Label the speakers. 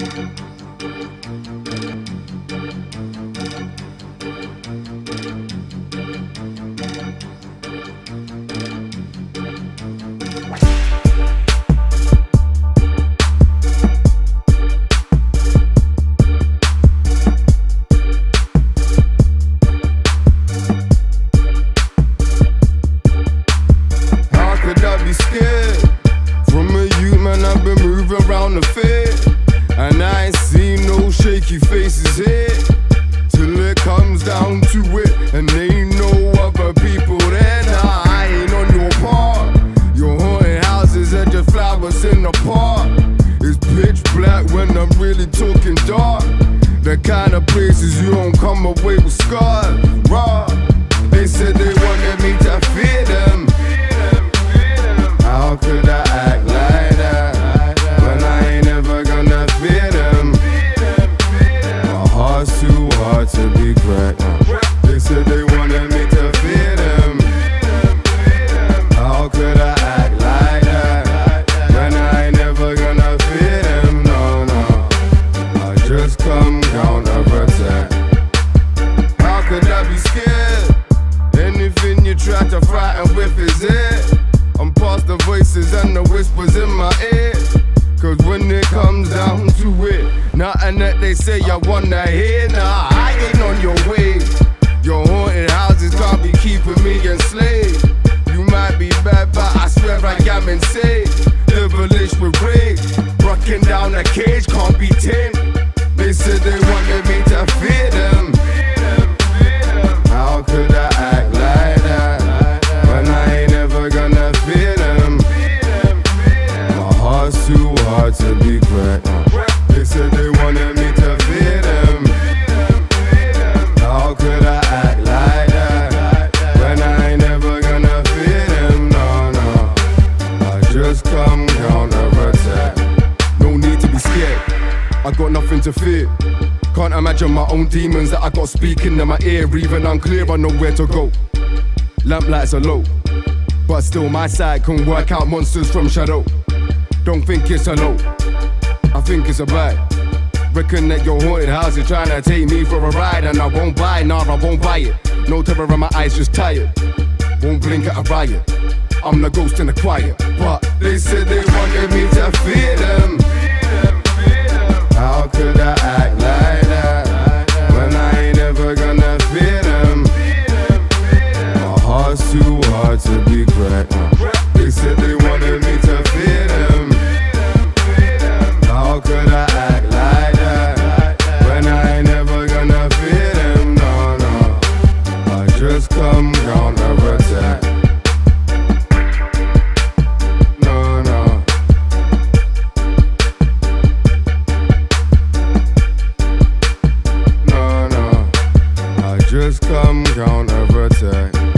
Speaker 1: The fair, and I ain't seen no shaky faces here till it comes down to it, and ain't no other people there. Nah, I ain't on your part. Your haunted houses are just flowers in the park. It's pitch black when I'm really talking dark. The kind of places you don't come away with scars. Raw. They said they wanted me to fear them. How could I act like that? Too hard to be cracked. They said they wanted me to fear them. How could I act like that when I ain't never gonna fear them? No, no, I just come counter-attack. How could I be scared? Anything you try to frighten with is it. I'm past the voices and the whispers in my ear. Cause when it comes down to it, nothing that they say I wanna hear. Nah, I ain't on your way. Your haunted houses can't be keeping me enslaved. You might be bad, but I swear I am insane. Devilish with rage, rocking down a cage, can't be tamed. They said they wanted me to fear them. How could I act like that when I ain't ever gonna fear them? My heart's too hard to be cracked. They said they wanted me to fear them. How could I act like that when I ain't never gonna fear them? No, no, I just come counter-attack. No need to be scared, I got nothing to fear. Can't imagine my own demons that I got speaking in my ear. Even unclear, I know where to go. Lamp lights are low, but still my side can work out monsters from shadow. Don't think it's a low, I think it's a buy. Reckon that your haunted house is trying to take me for a ride, and I won't buy, nah, I won't buy it. No terror in my eyes, just tired. Won't blink at a riot. I'm the ghost in the quiet, but they said they wanted me to fear them. How could I act like that when I ain't ever gonna fear them? My heart's too hard to be cracked. They said they wanted me to fear them. How could I act like that when I ain't never gonna fear them? No, no, I just come counter-attack. No, no. No, no, I just come counter-attack.